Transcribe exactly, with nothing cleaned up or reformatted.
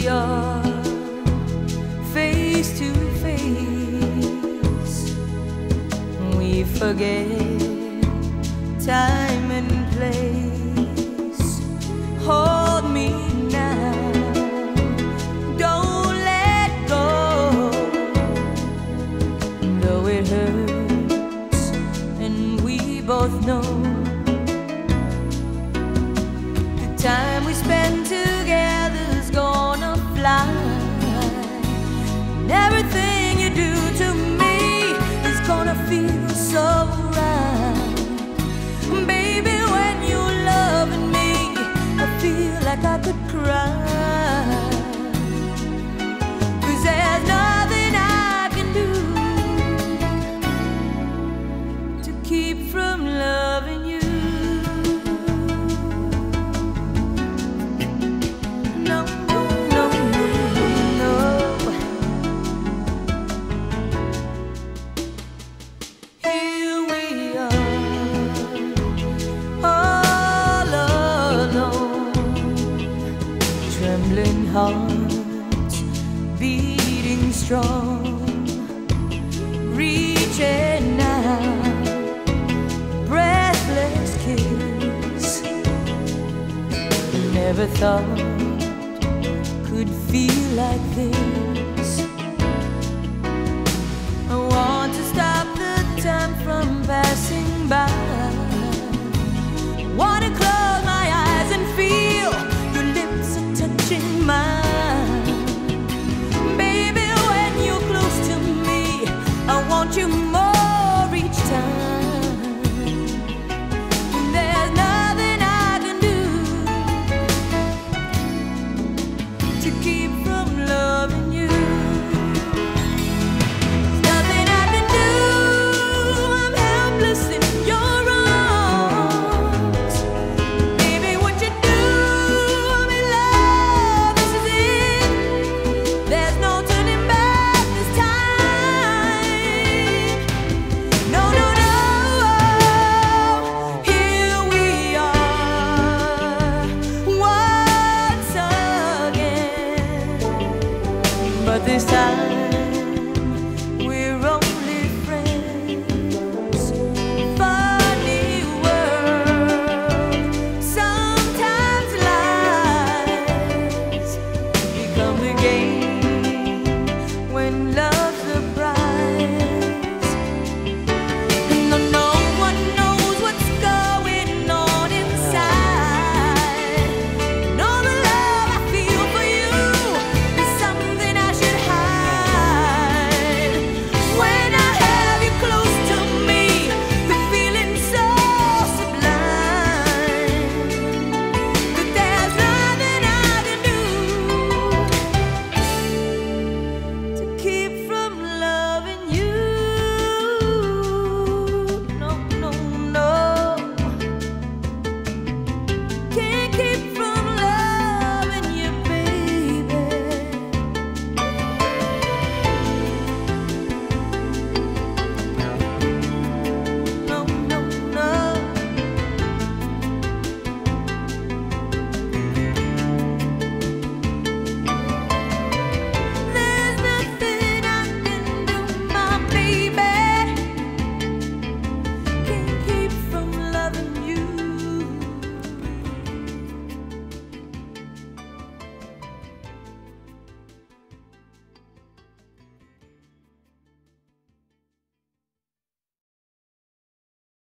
are face to face. We forget time and place. Hold me now, don't let go. Though it hurts and we both know the time we spend together's gonna fly. And everything you do to me is gonna feel so right. Baby, when you're loving me, I feel like I could cry. 'Cause there's nothing I can do to keep from loving you. No, no, no, no, no. Here we are, all alone, trembling hearts beating strong, reaching out, breathless kiss. Never thought could feel like this. I want to stop the time from passing by. Want to close my eyes and feel your lips are touching mine. Baby, when you're close to me, I want you more each time. There's nothing I can do to keep from loving you. There's nothing I can do, I'm helpless in your arms. Baby, what you do, I'm in love, this is it. There's no turning back this time. No, no, no. Here we are once again, but this time